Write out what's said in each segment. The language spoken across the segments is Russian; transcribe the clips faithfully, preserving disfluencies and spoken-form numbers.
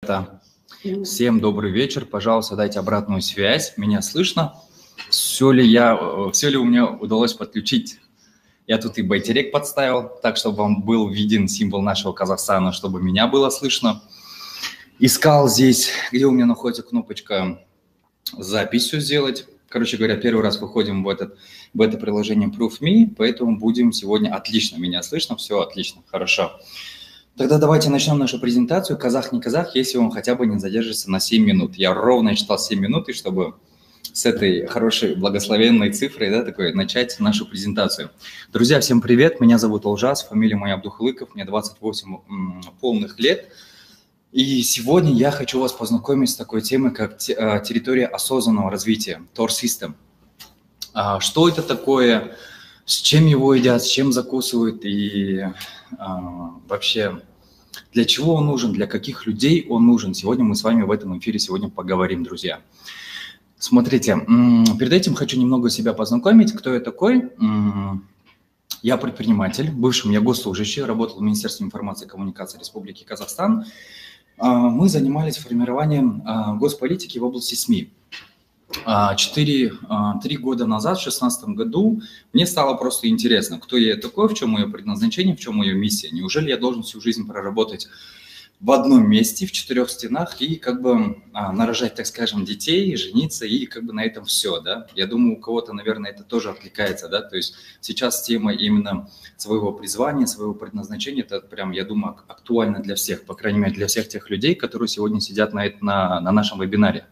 Всем добрый вечер. Пожалуйста, дайте обратную связь. Меня слышно? Все ли, я, все ли у меня удалось подключить? Я тут и байтерек подставил, так, чтобы вам был виден символ нашего Казахстана, чтобы меня было слышно. Искал здесь, где у меня находится кнопочка «Запись» все сделать. Короче говоря, первый раз выходим в, этот, в это приложение ProofMe, поэтому будем сегодня... Отлично, меня слышно? Все отлично, хорошо. Тогда давайте начнем нашу презентацию. Казах не казах, если он хотя бы не задержится на семь минут. Я ровно считал семь минут, и чтобы с этой хорошей благословенной цифрой, да, такой, начать нашу презентацию. Друзья, всем привет, меня зовут Олжас, фамилия моя Абдухлыков, мне двадцать восемь м, полных лет. И сегодня я хочу вас познакомить с такой темой, как территория осознанного развития, Тор System. Что это такое? С чем его едят, с чем закусывают и а, вообще для чего он нужен, для каких людей он нужен. Сегодня мы с вами в этом эфире сегодня поговорим, друзья. Смотрите, перед этим хочу немного себя познакомить. Кто я такой? Я предприниматель, бывший я госслужащий, работал в Министерстве информации и коммуникации Республики Казахстан. Мы занимались формированием госполитики в области СМИ. Четыре, три года назад, в две тысячи шестнадцатом году, мне стало просто интересно, кто я такой, в чем мое предназначение, в чем моя миссия. Неужели я должен всю жизнь проработать в одном месте, в четырех стенах и как бы нарожать, так скажем, детей, жениться и как бы на этом все, да? Я думаю, у кого-то, наверное, это тоже откликается, да? То есть сейчас тема именно своего призвания, своего предназначения, это прям, я думаю, актуально для всех, по крайней мере, для всех тех людей, которые сегодня сидят на, на, на нашем вебинаре.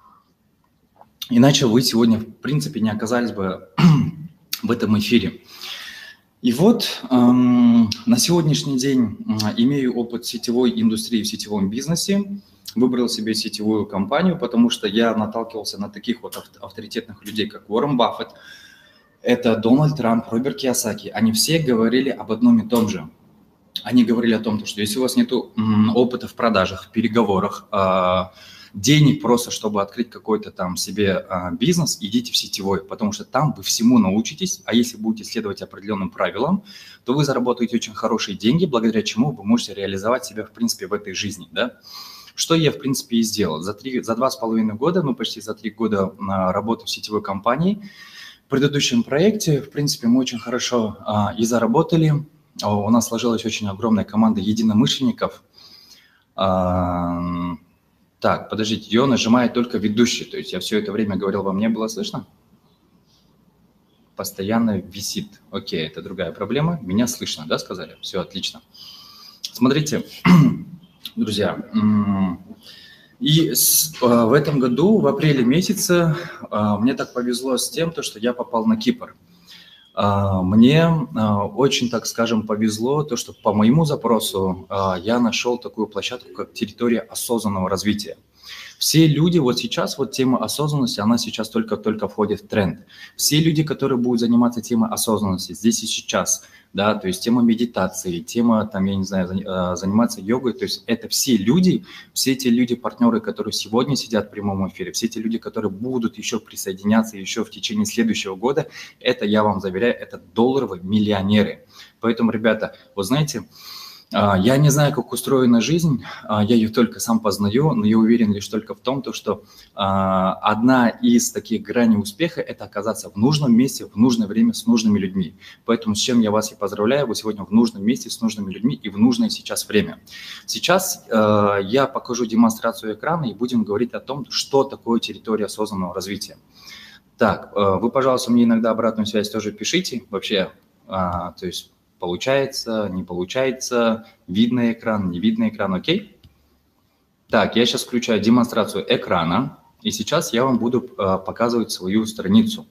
Иначе вы сегодня, в принципе, не оказались бы в этом эфире. И вот эм, на сегодняшний день э, имею опыт сетевой индустрии в сетевом бизнесе. Выбрал себе сетевую компанию, потому что я наталкивался на таких вот авторитетных людей, как Уоррен Баффет, это Дональд Трамп, Роберт Кийосаки. Они все говорили об одном и том же. Они говорили о том, что если у вас нет опыта в продажах, в переговорах, э, денег просто, чтобы открыть какой-то там себе а, бизнес, идите в сетевой, потому что там вы всему научитесь, а если будете следовать определенным правилам, то вы заработаете очень хорошие деньги, благодаря чему вы можете реализовать себя, в принципе, в этой жизни, да. Что я, в принципе, и сделал. За, три, за два с половиной года, ну, почти за три года а, работы в сетевой компании, в предыдущем проекте, в принципе, мы очень хорошо а, и заработали. А, у нас сложилась очень огромная команда единомышленников. А, Так, подождите, ее нажимает только ведущий, то есть я все это время говорил, вам не было слышно? Постоянно висит. Окей, это другая проблема. Меня слышно, да, сказали? Все, отлично. Смотрите, друзья, и с, в этом году, в апреле месяце, мне так повезло с тем, что я попал на Кипр. Мне очень, так скажем, повезло, то, что по моему запросу я нашел такую площадку, как территория осознанного развития. Все люди, вот сейчас вот тема осознанности, она сейчас только-только входит в тренд. Все люди, которые будут заниматься темой осознанности здесь и сейчас, да, то есть тема медитации, тема, там, я не знаю, заниматься йогой, то есть это все люди, все те люди-партнеры, которые сегодня сидят в прямом эфире, все те люди, которые будут еще присоединяться еще в течение следующего года, это, я вам заверяю, это долларовые миллионеры. Поэтому, ребята, вы знаете, я не знаю, как устроена жизнь, я ее только сам познаю, но я уверен лишь только в том, что одна из таких граней успеха – это оказаться в нужном месте, в нужное время с нужными людьми. Поэтому с чем я вас и поздравляю, вы сегодня в нужном месте с нужными людьми и в нужное сейчас время. Сейчас я покажу демонстрацию экрана и будем говорить о том, что такое территория осознанного развития. Так, вы, пожалуйста, мне иногда обратную связь тоже пишите, вообще, то есть… Получается, не получается, видно экран, не видно экран, окей? Так, я сейчас включаю демонстрацию экрана, и сейчас я вам буду э, показывать свою страницу.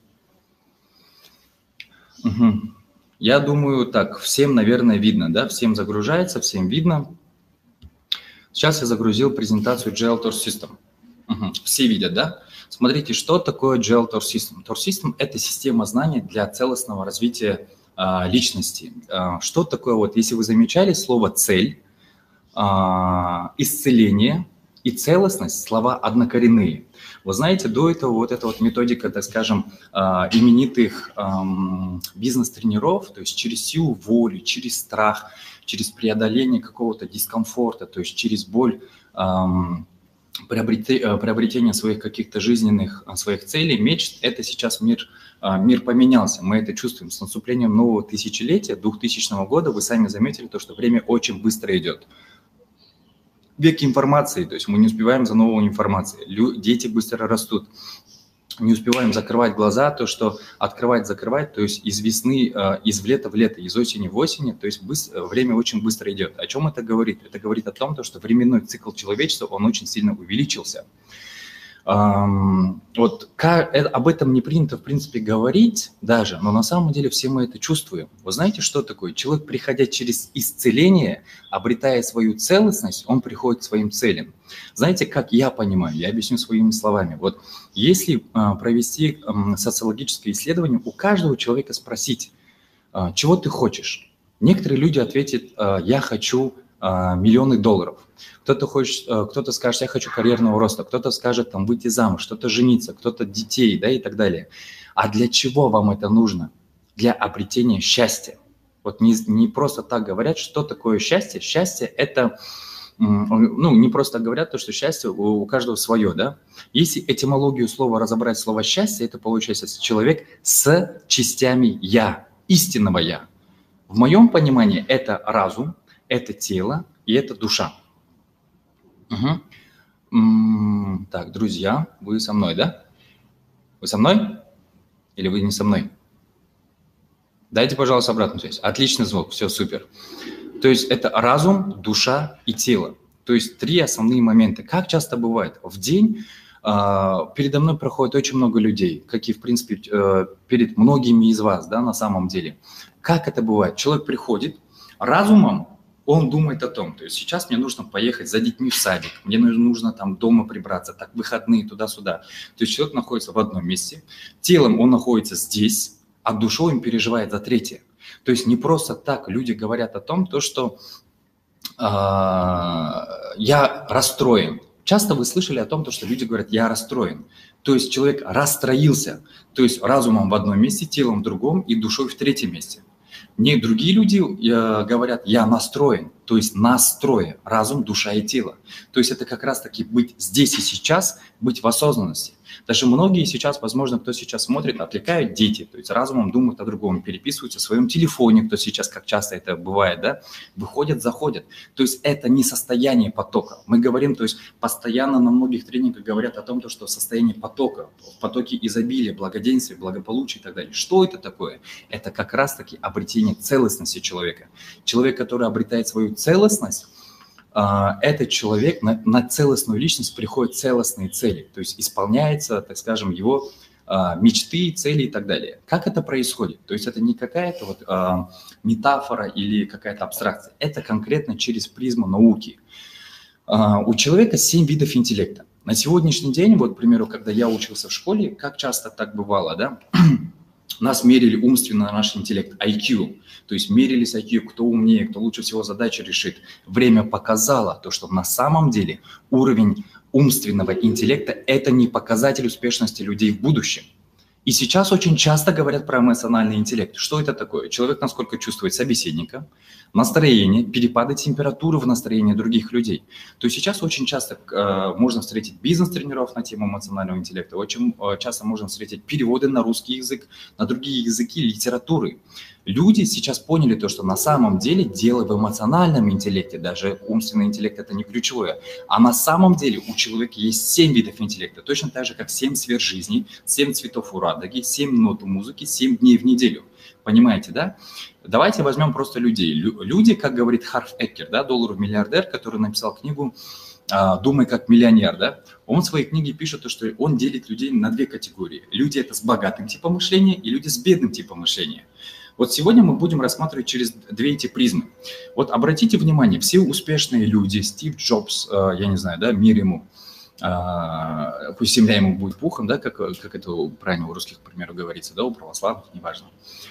Угу. Я думаю, так, всем, наверное, видно, да? Всем загружается, всем видно. Сейчас я загрузил презентацию джи эл Тор System. Угу. Все видят, да? Смотрите, что такое джи эл Тор System. Тор System – это система знаний для целостного развития личности. Что такое, вот, если вы замечали слово «цель», «исцеление» и «целостность» – слова однокоренные. Вы знаете, до этого вот эта вот методика, так скажем, именитых бизнес-тренеров, то есть через силу воли, через страх, через преодоление какого-то дискомфорта, то есть через боль, приобретения своих каких-то жизненных своих целей, мечт, это сейчас мир, мир поменялся. Мы это чувствуем. С наступлением нового тысячелетия, двухтысячного года, вы сами заметили то, что время очень быстро идет. Век информации, то есть мы не успеваем за новой информацией. Лю- дети быстро растут. Не успеваем закрывать глаза, то, что открывать, закрывать, то есть из весны, из лета в лето, из осени в осень, то есть быстро, время очень быстро идет. О чем это говорит? Это говорит о том, что временной цикл человечества, он очень сильно увеличился. Вот об этом не принято, в принципе, говорить даже, но на самом деле все мы это чувствуем. Вы знаете, что такое? Человек, приходя через исцеление, обретая свою целостность, он приходит к своим целям. Знаете, как я понимаю, я объясню своими словами. Вот если провести социологическое исследование, у каждого человека спросить, чего ты хочешь? Некоторые люди ответят, я хочу миллионы долларов. Кто-то хочет, кто-то скажет, я хочу карьерного роста, кто-то скажет, там, выйти замуж, кто-то жениться, кто-то детей, да, и так далее. А для чего вам это нужно? Для обретения счастья. Вот не, не просто так говорят, что такое счастье. Счастье – это, ну, не просто говорят то, что счастье у, у каждого свое, да. Если этимологию слова разобрать, слово «счастье», это получается человек с частями «я», истинного «я». В моем понимании это разум, это тело и это душа. Угу. Так, друзья, вы со мной, да? Вы со мной? Или вы не со мной? Дайте, пожалуйста, обратную связь. Отличный звук, все супер. То есть это разум, душа и тело. То есть три основные момента. Как часто бывает? В день э, передо мной проходит очень много людей, как и, в принципе, э, перед многими из вас, да, на самом деле. Как это бывает? Человек приходит разумом, он думает о том, то есть сейчас мне нужно поехать за детьми в садик, мне нужно там дома прибраться, так выходные туда-сюда. То есть человек находится в одном месте, телом он находится здесь, а душой он переживает за третье. То есть не просто так люди говорят о том, то, что э, я расстроен. Часто вы слышали о том, то, что люди говорят, я расстроен. То есть человек расстроился, то есть разумом в одном месте, телом в другом и душой в третьем месте. Мне другие люди э, говорят, я настроен, то есть настрое, разум, душа и тело. То есть это как раз-таки быть здесь и сейчас, быть в осознанности. Даже многие сейчас, возможно, кто сейчас смотрит, отвлекают дети, то есть разумом думают о другом, переписываются в своем телефоне, кто сейчас, как часто это бывает, да, выходят, заходят. То есть это не состояние потока. Мы говорим, то есть постоянно на многих тренингах говорят о том, что состояние потока, в потоке изобилия, благоденствия, благополучия и так далее. Что это такое? Это как раз-таки обретение целостности человека. Человек, который обретает свою целостность, этот человек, на, на целостную личность приходят целостные цели, то есть исполняется, так скажем, его а, мечты, цели и так далее. Как это происходит? То есть это не какая-то вот а, метафора или какая-то абстракция, это конкретно через призму науки. А, у человека семь видов интеллекта. На сегодняшний день, вот, к примеру, когда я учился в школе, как часто так бывало, да? Нас мерили умственно наш интеллект, ай кью, то есть мерились ай кью, кто умнее, кто лучше всего задачи решит. Время показало то, что на самом деле уровень умственного интеллекта – это не показатель успешности людей в будущем. И сейчас очень часто говорят про эмоциональный интеллект. Что это такое? Человек насколько чувствует собеседника, настроение, перепады температуры в настроении других людей. То есть сейчас очень часто э, можно встретить бизнес-тренеров на тему эмоционального интеллекта, очень э, часто можно встретить переводы на русский язык, на другие языки, литературы. Люди сейчас поняли то, что на самом деле дело в эмоциональном интеллекте, даже умственный интеллект – это не ключевое, а на самом деле у человека есть семь видов интеллекта, точно так же, как семь сфер жизни, семь цветов у радуги, семь нот музыки, семь дней в неделю. Понимаете, да? Давайте возьмем просто людей. Люди, как говорит Харв Эккер, да, долларов миллиардер, который написал книгу «Думай как миллионер», да, он в своей книге пишет, что он делит людей на две категории. Люди это с богатым типом мышления и люди с бедным типом мышления. Вот сегодня мы будем рассматривать через две эти призмы. Вот обратите внимание, все успешные люди, Стив Джобс, я не знаю, да, мир ему, пусть земля ему будет пухом, да, как, как это правильно у русских, к примеру, говорится, да, у православных, неважно.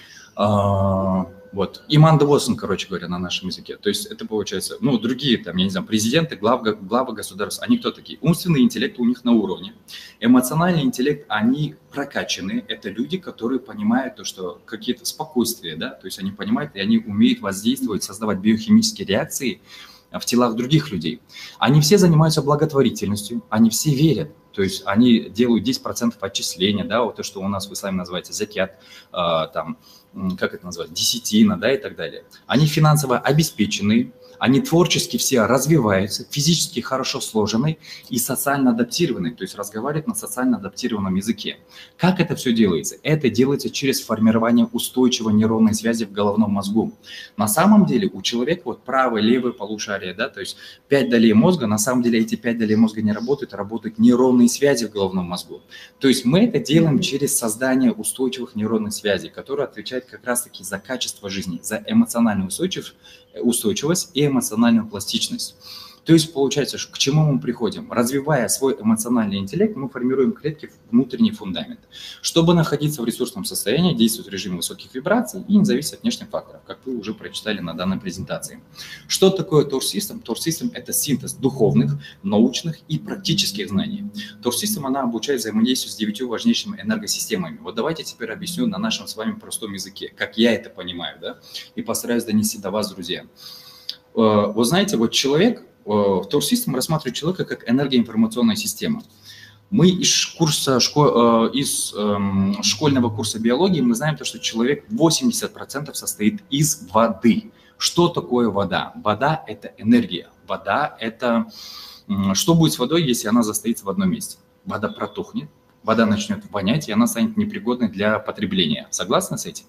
Вот, Иман Девосон, короче говоря, на нашем языке. То есть это получается, ну, другие там, я не знаю, президенты, главы, главы государств, они кто такие? Умственный интеллект у них на уровне. Эмоциональный интеллект, они прокачаны. Это люди, которые понимают то, что какие-то спокойствия, да, то есть они понимают, и они умеют воздействовать, создавать биохимические реакции в телах других людей. Они все занимаются благотворительностью, они все верят. То есть они делают десять процентов отчисления, да, вот то, что у нас в исламе называется закят, э, там, как это называется, десятина, да, и так далее. Они финансово обеспечены, они творчески все развиваются, физически хорошо сложены и социально адаптированы, то есть разговаривают на социально адаптированном языке. Как это все делается? Это делается через формирование устойчивой нейронной связи в головном мозгу. На самом деле у человека вот правое, левое полушарие, да, то есть пять долей мозга, на самом деле эти пять долей мозга не работают, а работают нейронные связи в головном мозгу. То есть мы это делаем через создание устойчивых нейронных связей, которые отвечают как раз-таки за качество жизни, за эмоциональную устойчивость, устойчивость и эмоциональную пластичность. То есть получается, к чему мы приходим? Развивая свой эмоциональный интеллект, мы формируем клетки внутренний фундамент. Чтобы находиться в ресурсном состоянии, действовать в режиме высоких вибраций и не зависеть от внешних факторов, как вы уже прочитали на данной презентации. Что такое Tor System? Tor System – это синтез духовных, научных и практических знаний. Tor System, она обучает взаимодействию с девятью важнейшими энергосистемами. Вот давайте теперь объясню на нашем с вами простом языке, как я это понимаю, да, и постараюсь донести до вас, друзья. Вы знаете, вот человек, в Tor System рассматривает человека как энергоинформационная система. Мы из, курса, шко, из эм, школьного курса биологии мы знаем, то, что человек восемьдесят процентов состоит из воды. Что такое вода? Вода – это энергия. Вода – это… Что будет с водой, если она застоится в одном месте? Вода протухнет, вода начнет вонять, и она станет непригодной для потребления. Согласны с этим?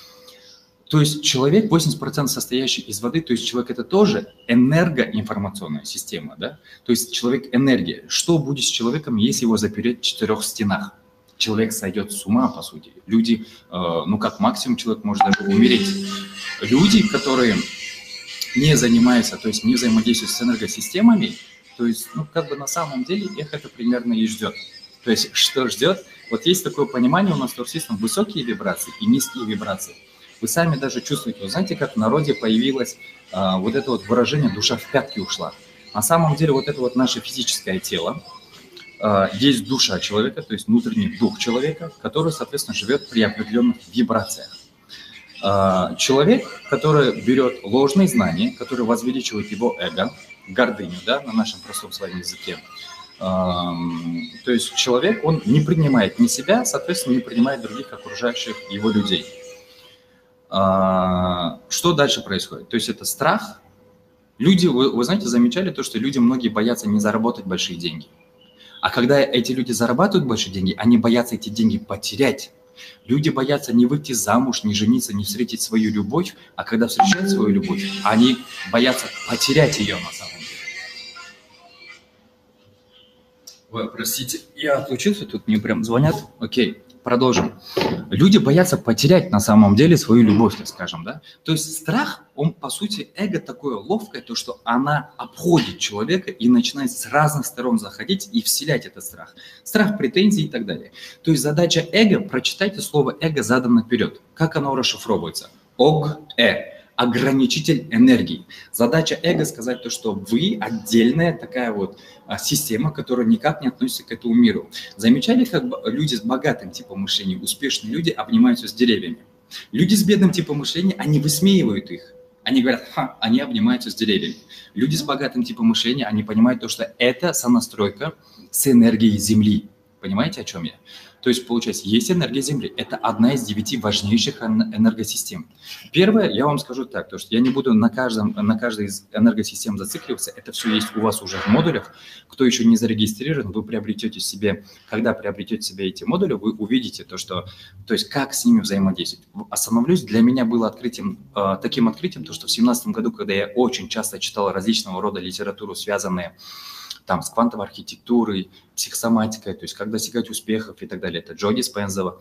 То есть человек, восемьдесят процентов состоящий из воды, то есть человек – это тоже энергоинформационная система, да? То есть человек – энергия. Что будет с человеком, если его запереть в четырех стенах? Человек сойдет с ума, по сути. Люди, э, ну как максимум человек может даже умереть. Люди, которые не занимаются, то есть не взаимодействуют с энергосистемами, то есть, ну как бы на самом деле их это примерно и ждет. То есть что ждет? Вот есть такое понимание у нас в Tor System: высокие вибрации и низкие вибрации. Вы сами даже чувствуете, вы знаете, как в народе появилось а, вот это вот выражение «душа в пятки ушла». На самом деле вот это вот наше физическое тело, а, есть душа человека, то есть внутренний дух человека, который, соответственно, живет при определенных вибрациях. А, человек, который берет ложные знания, который возвеличивает его эго, гордыню, да, на нашем простом с вами языке, а, то есть человек, он не принимает ни себя, соответственно, не принимает других окружающих его людей. Что дальше происходит? То есть это страх. Люди, вы, вы знаете, замечали то, что люди многие боятся не заработать большие деньги. А когда эти люди зарабатывают большие деньги, они боятся эти деньги потерять. Люди боятся не выйти замуж, не жениться, не встретить свою любовь, а когда встречают свою любовь, они боятся потерять ее на самом деле. Ой, простите, я отлучился, тут мне прям звонят. Окей. Продолжим. Люди боятся потерять на самом деле свою любовь, так скажем, да? То есть страх, он, по сути, эго такое ловкое, то, что она обходит человека и начинает с разных сторон заходить и вселять этот страх. Страх, претензии и так далее. То есть задача эго, прочитайте слово эго задом наперед. Как оно расшифровывается? Ог-э. Ограничитель энергии. Задача эго сказать то, что вы отдельная такая вот система, которая никак не относится к этому миру. Замечали, как люди с богатым типом мышления, успешные люди обнимаются с деревьями? Люди с бедным типом мышления, они высмеивают их. Они говорят, ха, они обнимаются с деревьями. Люди с богатым типом мышления, они понимают то, что это сонастройка с энергией Земли. Понимаете, о чем я? То есть, получается, есть энергия Земли. Это одна из девяти важнейших энергосистем. Первое, я вам скажу так, то, что я не буду на, каждом, на каждой из энергосистем зацикливаться. Это все есть у вас уже в модулях. Кто еще не зарегистрирован, вы приобретете себе, когда приобретете себе эти модули, вы увидите то, что, то есть, как с ними взаимодействовать. Остановлюсь, для меня было открытием, таким открытием, то, что в две тысячи семнадцатом году, когда я очень часто читал различного рода литературу, связанные там, с квантовой архитектурой, психосоматикой, то есть как достигать успехов и так далее. Это Джо Диспенза,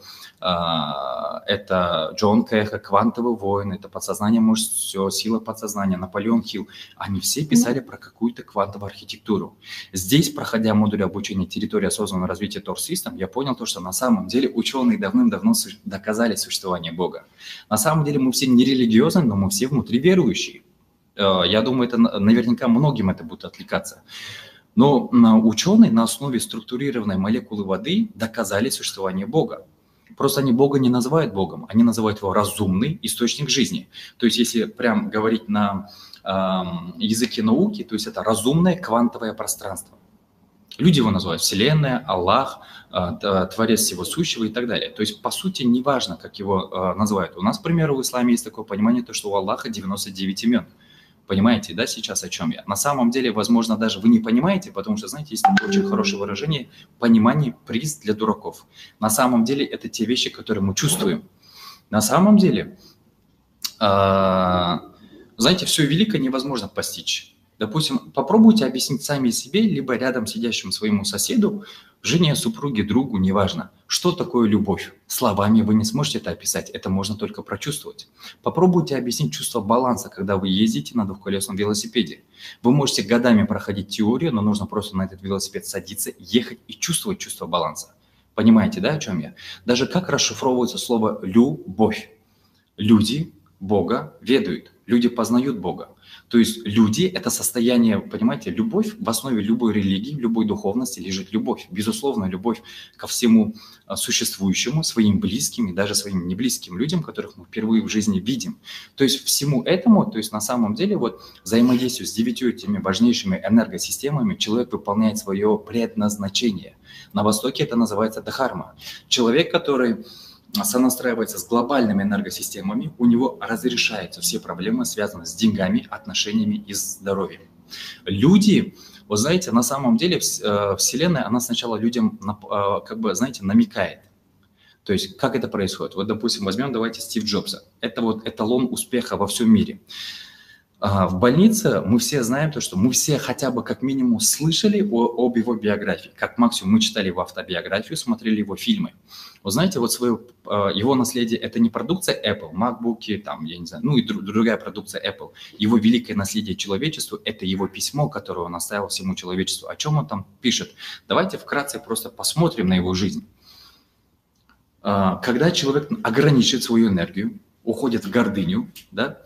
это Джон Кэха, «Квантовый воин», это «Подсознание может все», «Сила подсознания», Наполеон Хилл. Они все писали про какую-то квантовую архитектуру. Здесь, проходя модуль обучения «Территория осознанного развития Tor System», я понял то, что на самом деле ученые давным-давно доказали существование Бога. На самом деле мы все не религиозны, но мы все внутри верующие. Я думаю, это наверняка многим это будет отвлекаться. Но ученые на основе структурированной молекулы воды доказали существование Бога. Просто они Бога не называют Богом, они называют его разумный источник жизни. То есть если прям говорить на э, языке науки, то есть это разумное квантовое пространство. Люди его называют Вселенная, Аллах, э, Творец всего сущего и так далее. То есть, по сути, не важно, как его э, называют. У нас, к примеру, в исламе есть такое понимание, то, что у Аллаха девяносто девять имен. Понимаете, да, сейчас о чем я? На самом деле, возможно, даже вы не понимаете, потому что, знаете, есть такое очень хорошее выражение «понимание– приз для дураков». На самом деле, это те вещи, которые мы чувствуем. На самом деле, э, знаете, все великое невозможно постичь. Допустим, попробуйте объяснить сами себе, либо рядом сидящему своему соседу, жене, супруге, другу, неважно, что такое любовь. Словами вы не сможете это описать, это можно только прочувствовать. Попробуйте объяснить чувство баланса, когда вы ездите на двухколесном велосипеде. Вы можете годами проходить теорию, но нужно просто на этот велосипед садиться, ехать и чувствовать чувство баланса. Понимаете, да, о чем я? Даже как расшифровывается слово «любовь». Люди Бога ведают, люди познают Бога. То есть люди – это состояние, понимаете, любовь, в основе любой религии, любой духовности лежит любовь. Безусловно, любовь ко всему существующему, своим близким и даже своим неблизким людям, которых мы впервые в жизни видим. То есть всему этому, то есть на самом деле вот взаимодействие с девятью этими важнейшими энергосистемами человек выполняет свое предназначение. На Востоке это называется дхарма. Человек, который сонастраивается с глобальными энергосистемами, у него разрешаются все проблемы, связанные с деньгами, отношениями и здоровьем. Люди, вы знаете, на самом деле Вселенная, она сначала людям, как бы, знаете, намекает. То есть, как это происходит? Вот, допустим, возьмем, давайте, Стив Джобса. Это вот эталон успеха во всем мире. В больнице мы все знаем то, что мы все хотя бы как минимум слышали о, об его биографии. Как максимум мы читали его автобиографию, смотрели его фильмы. Вы знаете, вот свое, его наследие – это не продукция Apple, MacBook, там, я не знаю, ну и друг, другая продукция Apple. Его великое наследие человечеству – это его письмо, которое он оставил всему человечеству. О чем он там пишет? Давайте вкратце просто посмотрим на его жизнь. Когда человек ограничивает свою энергию, уходит в гордыню, да,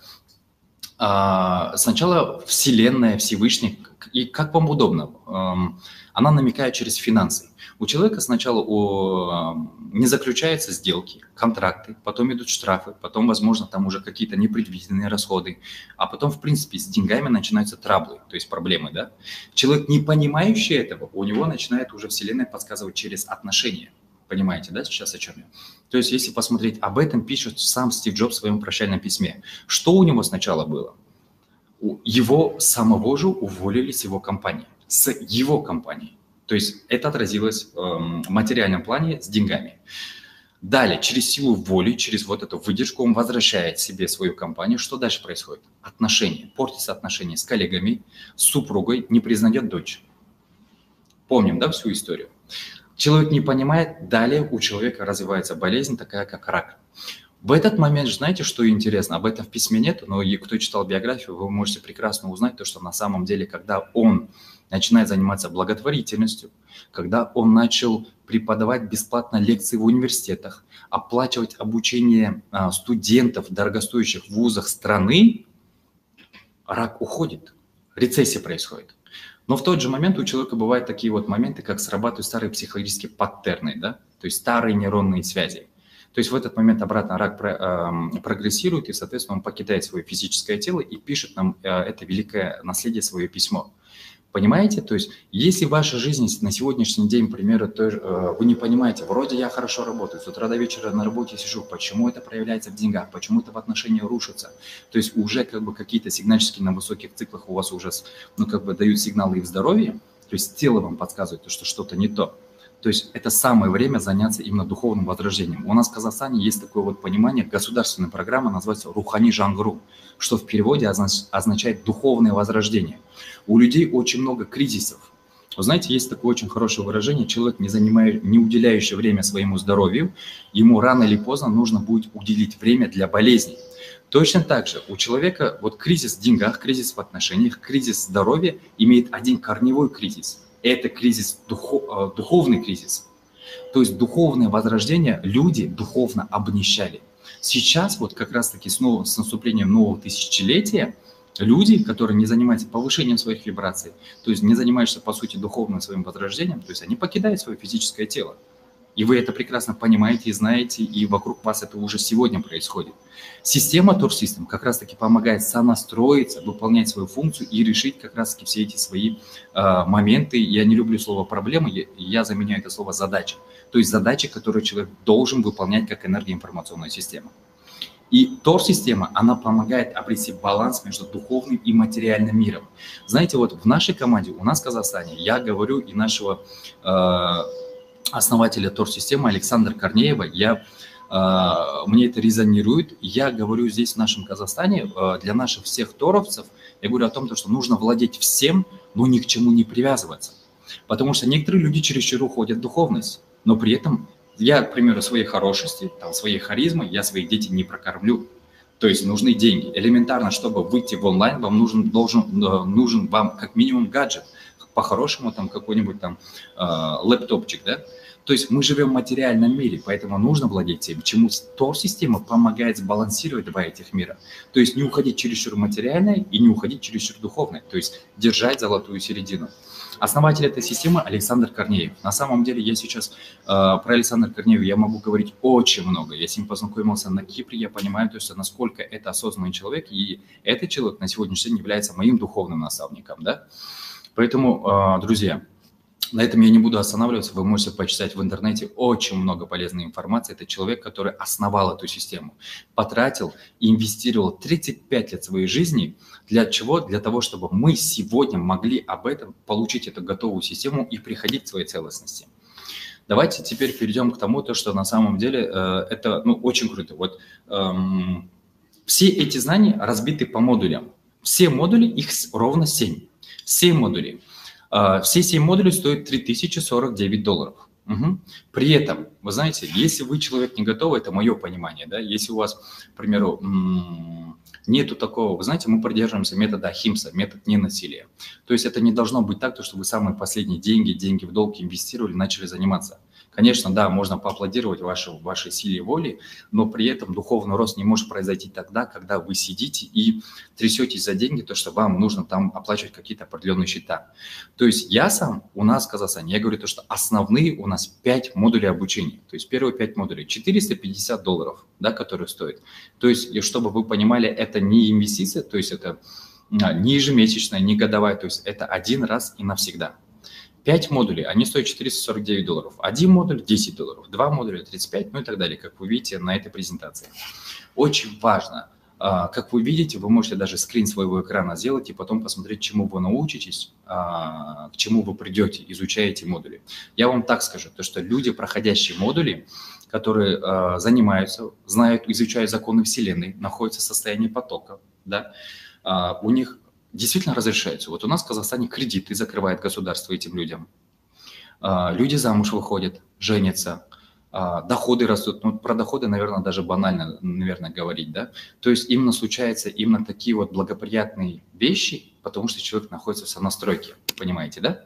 сначала Вселенная, Всевышний, и как вам удобно, она намекает через финансы. У человека сначала у, не заключаются сделки, контракты, потом идут штрафы, потом, возможно, там уже какие-то непредвиденные расходы, а потом, в принципе, с деньгами начинаются траблы, то есть проблемы, да. Человек, не понимающий этого, у него начинает уже Вселенная подсказывать через отношения. Понимаете, да, сейчас о чем я? То есть, если посмотреть, об этом пишет сам Стив Джобс в своем прощальном письме. Что у него сначала было? Его самого же уволили с его компании, с его компании. То есть, это отразилось в материальном плане с деньгами. Далее, через силу воли, через вот эту выдержку он возвращает себе свою компанию. Что дальше происходит? Отношения. Портятся отношения с коллегами, с супругой, не признает дочь. Помним, да, всю историю? Человек не понимает, далее у человека развивается болезнь, такая как рак. В этот момент, знаете, что интересно? Об этом в письме нет, но и кто читал биографию, вы можете прекрасно узнать то, что на самом деле, когда он начинает заниматься благотворительностью, когда он начал преподавать бесплатно лекции в университетах, оплачивать обучение студентов в дорогостоящих вузах страны, рак уходит, рецессия происходит. Но в тот же момент у человека бывают такие вот моменты, как срабатывают старые психологические паттерны, да? То есть старые нейронные связи. То есть в этот момент обратно рак про, э, прогрессирует, и, соответственно, он покидает свое физическое тело и пишет нам э, это великое наследие, свое письмо. Понимаете? То есть если в вашей жизни на сегодняшний день, к примеру, то, э, вы не понимаете, вроде я хорошо работаю, с утра до вечера на работе сижу, почему это проявляется в деньгах, почему это в отношениях рушится? То есть уже как бы какие-то сигнальчики на высоких циклах у вас уже, ну, как бы дают сигналы и в здоровье, то есть тело вам подсказывает, что что-то не то. То есть это самое время заняться именно духовным возрождением. У нас в Казахстане есть такое вот понимание, государственная программа называется «Рухани Жангру», что в переводе означает «духовное возрождение». У людей очень много кризисов. Вы знаете, есть такое очень хорошее выражение: человек, не, занимая, не уделяющий время своему здоровью, ему рано или поздно нужно будет уделить время для болезней. Точно так же у человека вот кризис в деньгах, кризис в отношениях, кризис здоровья имеет один корневой кризис. Это кризис, духов, духовный кризис. То есть духовное возрождение люди духовно обнищали. Сейчас вот как раз-таки с, новым, с наступлением нового тысячелетия люди, которые не занимаются повышением своих вибраций, то есть не занимаются, по сути, духовным своим возрождением, то есть они покидают свое физическое тело. И вы это прекрасно понимаете и знаете, и вокруг вас это уже сегодня происходит. Система Tor System как раз-таки помогает сонастроиться, выполнять свою функцию и решить как раз-таки все эти свои э, моменты. Я не люблю слово «проблемы», я, я заменяю это слово «задача». То есть задачи, которые человек должен выполнять как энергоинформационная система. И Tor-система, она помогает обрести баланс между духовным и материальным миром. Знаете, вот в нашей команде, у нас в Казахстане, я говорю и нашего э, основателя Tor-системы Александра Корнеева, я, э, мне это резонирует. Я говорю здесь в нашем Казахстане, э, для наших всех торовцев, я говорю о том, что нужно владеть всем, но ни к чему не привязываться. Потому что некоторые люди чересчур уходят в духовность, но при этом... Я, к примеру, своей хорошести, там, своей харизмы, я своих детей не прокормлю. То есть нужны деньги. Элементарно, чтобы выйти в онлайн, вам нужен, должен, нужен вам как минимум гаджет. По-хорошему там какой-нибудь там э, лэптопчик, да? То есть мы живем в материальном мире, поэтому нужно владеть тем, чему Tor-система помогает сбалансировать два этих мира. То есть не уходить чересчур материальное и не уходить чересчур духовное. То есть держать золотую середину. Основатель этой системы Александр Корнеев. На самом деле я сейчас э, про Александра Корнеева я могу говорить очень много. Я с ним познакомился на Кипре, я понимаю, то есть, насколько это осознанный человек, и этот человек на сегодняшний день является моим духовным наставником. Да? Поэтому, э, друзья, на этом я не буду останавливаться, вы можете почитать в интернете очень много полезной информации. Это человек, который основал эту систему, потратил и инвестировал тридцать пять лет своей жизни. Для чего? Для того, чтобы мы сегодня могли об этом получить эту готовую систему и приходить к своей целостности. Давайте теперь перейдем к тому, то, что на самом деле э, это ну, очень круто. Вот, эм, все эти знания разбиты по модулям. Все модули, их ровно семь. семь модулей. Все семь модулей стоят три тысячи сорок девять долларов. Угу. При этом, вы знаете, если вы человек не готовый, это мое понимание, да, если у вас, к примеру, нету такого, вы знаете, мы придерживаемся метода Ахимса, метод ненасилия. То есть это не должно быть так, что вы самые последние деньги, деньги в долг инвестировали, начали заниматься. Конечно, да, можно поаплодировать вашей, вашей силе воли, но при этом духовный рост не может произойти тогда, когда вы сидите и трясетесь за деньги, то, что вам нужно там оплачивать какие-то определенные счета. То есть я сам, у нас в Казахстане, я говорю то, что основные у нас пять модулей обучения. То есть первые пять модулей четыреста пятьдесят долларов, да, которые стоят. То есть, чтобы вы понимали, это не инвестиция, то есть это не ежемесячная, не годовая, то есть это один раз и навсегда. Пять модулей, они стоят четыреста сорок девять долларов. Один модуль – десять долларов, два модуля – тридцать пять, ну и так далее, как вы видите на этой презентации. Очень важно, как вы видите, вы можете даже скрин своего экрана сделать и потом посмотреть, чему вы научитесь, к чему вы придете, изучая эти модули. Я вам так скажу, то, что люди, проходящие модули, которые занимаются, знают, изучают законы Вселенной, находятся в состоянии потока, да, у них действительно разрешаются. Вот у нас в Казахстане кредиты закрывает государство этим людям. Люди замуж выходят, женятся, доходы растут. Ну, про доходы, наверное, даже банально, наверное, говорить, да. То есть именно случаются именно такие вот благоприятные вещи, потому что человек находится в сонастройке, понимаете, да?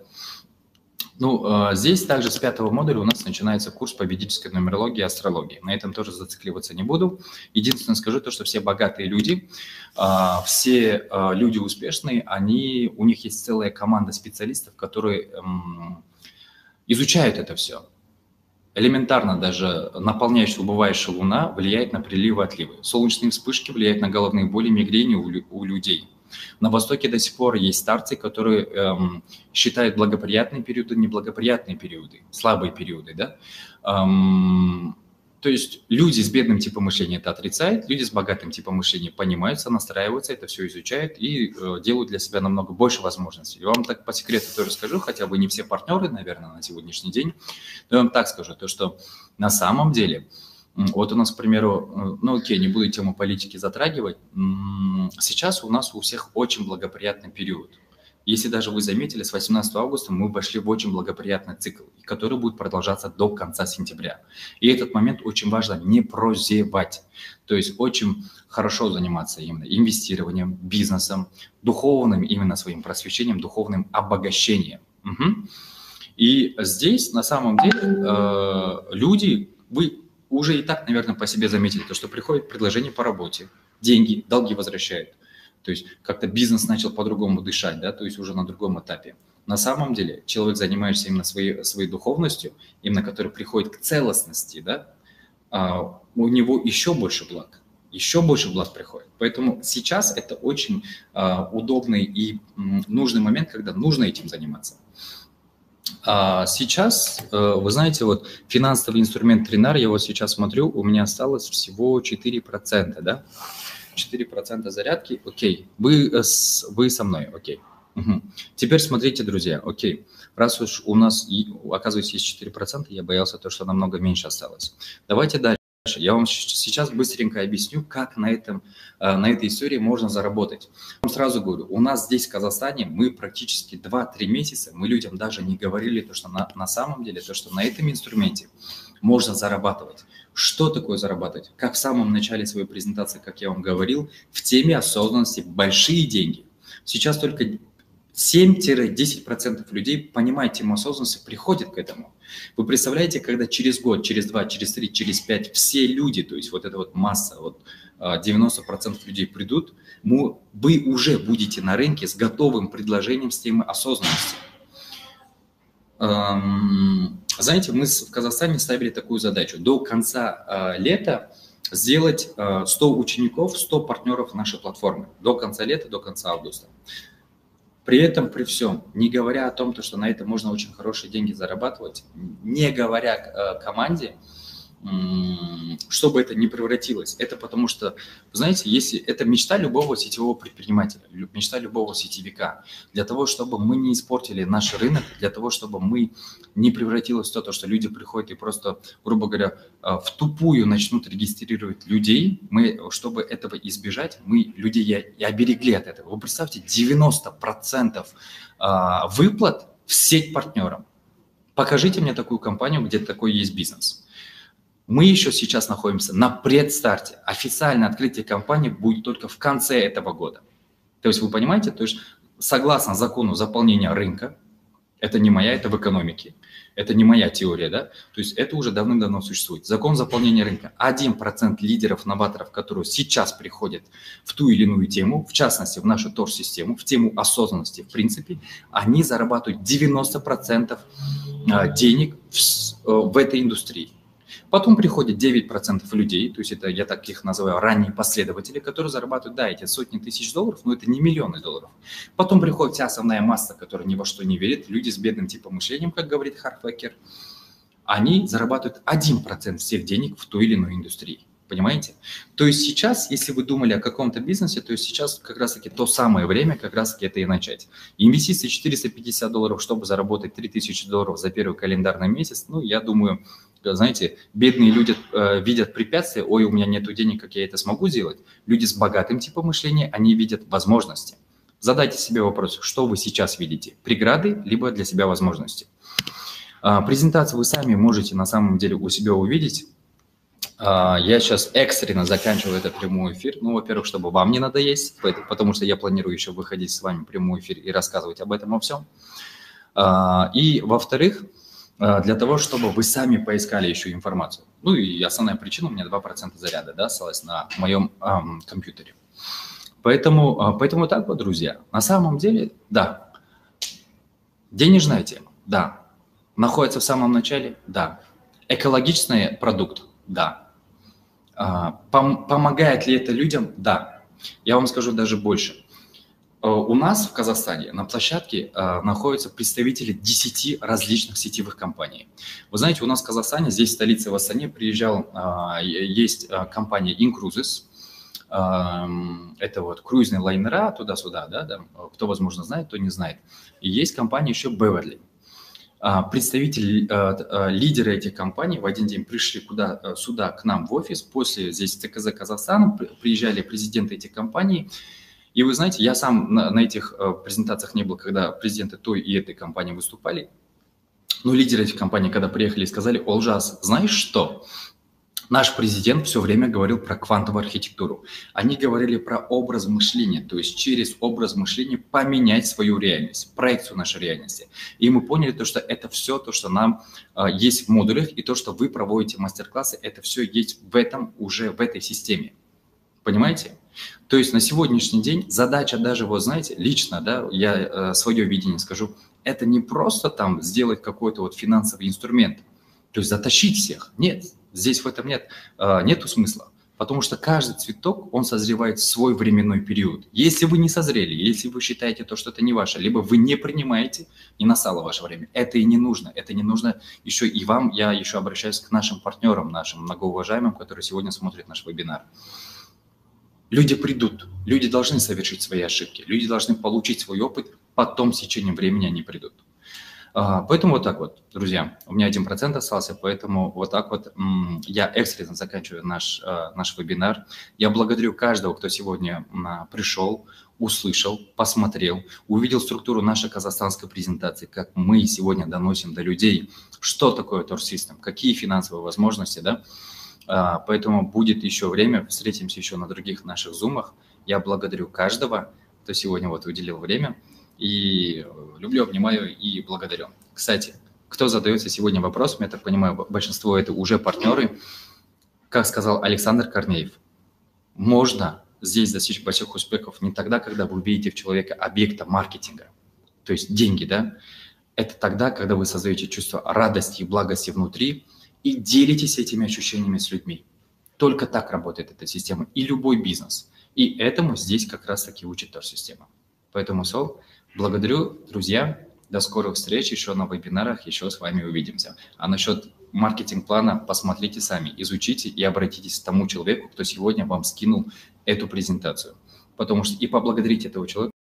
Ну, здесь также с пятого модуля у нас начинается курс по ведической нумерологии и астрологии. На этом тоже зацикливаться не буду. Единственное скажу то, что все богатые люди, все люди успешные, они, у них есть целая команда специалистов, которые изучают это все. Элементарно даже наполняющая, убывающая луна влияет на приливы и отливы. Солнечные вспышки влияют на головные боли, мигрени у, у людей. На Востоке до сих пор есть старцы, которые эм, считают благоприятные периоды, неблагоприятные периоды, слабые периоды. Да? Эм, то есть люди с бедным типом мышления это отрицают, люди с богатым типом мышления понимаются, настраиваются, это все изучают и э, делают для себя намного больше возможностей. Я вам так по секрету тоже скажу, хотя вы не все партнеры, наверное, на сегодняшний день, но я вам так скажу, то, что на самом деле... Вот у нас, к примеру, ну окей, не буду тему политики затрагивать, сейчас у нас у всех очень благоприятный период. Если даже вы заметили, с восемнадцатого августа мы вошли в очень благоприятный цикл, который будет продолжаться до конца сентября. И этот момент очень важно не прозевать. То есть очень хорошо заниматься именно инвестированием, бизнесом, духовным именно своим просвещением, духовным обогащением. Угу. И здесь на самом деле э, люди, вы... уже и так, наверное, по себе заметили, то, что приходит предложение по работе, деньги, долги возвращают. То есть как-то бизнес начал по-другому дышать, да, то есть уже на другом этапе. На самом деле человек, занимающийся именно своей, своей духовностью, именно который приходит к целостности, да, а, у него еще больше благ, еще больше благ приходит. Поэтому сейчас это очень а, удобный и м, нужный момент, когда нужно этим заниматься. А сейчас, вы знаете, вот финансовый инструмент Тринар, я вот сейчас смотрю, у меня осталось всего четыре процента, да? четыре процента зарядки, окей. Вы, вы со мной, окей. Угу. Теперь смотрите, друзья, окей. Раз уж у нас, оказывается, есть четыре процента, я боялся то, что намного меньше осталось. Давайте дальше. Я вам сейчас быстренько объясню, как на, этом, на этой истории можно заработать. Я вам сразу говорю, у нас здесь в Казахстане мы практически два-три месяца, мы людям даже не говорили, то, что на, на самом деле, то, что на этом инструменте можно зарабатывать. Что такое зарабатывать? Как в самом начале своей презентации, как я вам говорил, в теме осознанности большие деньги. Сейчас только семь-десять процентов людей, понимая тему осознанности, приходят к этому. Вы представляете, когда через год, через два, через три, через пять все люди, то есть вот эта вот масса, вот девяносто процентов людей придут, вы уже будете на рынке с готовым предложением с темы осознанности. Знаете, мы в Казахстане ставили такую задачу. До конца лета сделать сто учеников, сто партнеров нашей платформы. До конца лета, до конца августа. При этом, при всем, не говоря о том, что на этом можно очень хорошие деньги зарабатывать, не говоря команде, чтобы это не превратилось. Это потому что, вы знаете, если это мечта любого сетевого предпринимателя, мечта любого сетевика. Для того, чтобы мы не испортили наш рынок, для того, чтобы мы не превратилось в то, что люди приходят и просто, грубо говоря, в тупую начнут регистрировать людей, мы, чтобы этого избежать, мы людей и оберегли от этого. Вы представьте, девяносто процентов выплат в сеть партнерам. Покажите мне такую компанию, где такой есть бизнес. Мы еще сейчас находимся на предстарте. Официальное открытие компании будет только в конце этого года. То есть вы понимаете, то есть согласно закону заполнения рынка, это не моя, это в экономике, это не моя теория, да, то есть это уже давным-давно существует. Закон заполнения рынка. один процент лидеров, новаторов, которые сейчас приходят в ту или иную тему, в частности в нашу торж-систему, в тему осознанности в принципе, они зарабатывают девяносто процентов денег в, в этой индустрии. Потом приходит девять процентов людей, то есть это я так их называю ранние последователи, которые зарабатывают, да, эти сотни тысяч долларов, но это не миллионы долларов. Потом приходит вся основная масса, которая ни во что не верит, люди с бедным типом мышления, как говорит Харфакер, они зарабатывают один процент всех денег в той или иной индустрии. Понимаете? То есть сейчас, если вы думали о каком-то бизнесе, то есть сейчас как раз-таки то самое время как раз-таки это и начать. Инвестиции четыреста пятьдесят долларов, чтобы заработать три тысячи долларов за первый календарный месяц, ну, я думаю, знаете, бедные люди э, видят препятствия, ой, у меня нет денег, как я это смогу сделать. Люди с богатым типом мышления, они видят возможности. Задайте себе вопрос, что вы сейчас видите, преграды, либо для себя возможности. Э, презентацию вы сами можете на самом деле у себя увидеть. Я сейчас экстренно заканчиваю этот прямой эфир. Ну, во-первых, чтобы вам не надоесть, потому что я планирую еще выходить с вами в прямой эфир и рассказывать об этом во всем. И, во-вторых, для того, чтобы вы сами поискали еще информацию. Ну, и основная причина, у меня два процента заряда, да, осталось на моем эм, компьютере. Поэтому, поэтому так вот, друзья, на самом деле, да, денежная тема, да, находится в самом начале, да, экологичный продукт, да. Пом- помогает ли это людям? Да. Я вам скажу даже больше. У нас в Казахстане на площадке находятся представители десяти различных сетевых компаний. Вы знаете, у нас в Казахстане, здесь в столице в Астане, приезжал, есть компания Incruises. Это вот круизные лайнера туда-сюда, да, да, кто, возможно, знает, кто не знает. И есть компания еще Beverly. Представители, лидеры этих компаний в один день пришли куда, сюда, к нам в офис, после здесь ТКЗ Казахстана, приезжали президенты этих компаний. И вы знаете, я сам на, на этих презентациях не был, когда президенты той и этой компании выступали. Но лидеры этих компаний, когда приехали, сказали: Олжас, знаешь что? Наш президент все время говорил про квантовую архитектуру. Они говорили про образ мышления, то есть через образ мышления поменять свою реальность, проекцию нашей реальности. И мы поняли, то, что это все то, что нам э, есть в модулях, и то, что вы проводите мастер-классы, это все есть в этом, уже в этой системе. Понимаете? То есть на сегодняшний день задача даже, вот знаете, лично, да, я э, свое видение скажу, это не просто там сделать какой-то вот финансовый инструмент, то есть затащить всех. Нет, здесь в этом нет, э, нету смысла. Потому что каждый цветок, он созревает в свой временной период. Если вы не созрели, если вы считаете то, что это не ваше, либо вы не принимаете, не настало ваше время, это и не нужно. Это не нужно еще и вам. Я еще обращаюсь к нашим партнерам, нашим многоуважаемым, которые сегодня смотрят наш вебинар. Люди придут, люди должны совершить свои ошибки, люди должны получить свой опыт, потом с течением времени они придут. Поэтому вот так вот, друзья, у меня один процент остался, поэтому вот так вот я экстренно заканчиваю наш, наш вебинар. Я благодарю каждого, кто сегодня пришел, услышал, посмотрел, увидел структуру нашей казахстанской презентации, как мы сегодня доносим до людей, что такое Tor-System, какие финансовые возможности, да. Поэтому будет еще время, встретимся еще на других наших зумах. Я благодарю каждого, кто сегодня вот уделил время. И люблю, обнимаю и благодарю. Кстати, кто задается сегодня вопросом, я так понимаю, большинство это уже партнеры. Как сказал Александр Корнеев, можно здесь достичь больших успехов не тогда, когда вы видите в человеке объекта маркетинга, то есть деньги, да? Это тогда, когда вы создаете чувство радости и благости внутри и делитесь этими ощущениями с людьми. Только так работает эта система и любой бизнес. И этому здесь как раз-таки учит Tor-система. Поэтому, Сол, благодарю, друзья. До скорых встреч еще на вебинарах, еще с вами увидимся. А насчет маркетинг-плана посмотрите сами, изучите и обратитесь к тому человеку, кто сегодня вам скинул эту презентацию. Потому что и поблагодарить этого человека